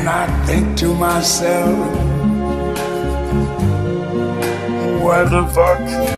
And I think to myself, where the fuck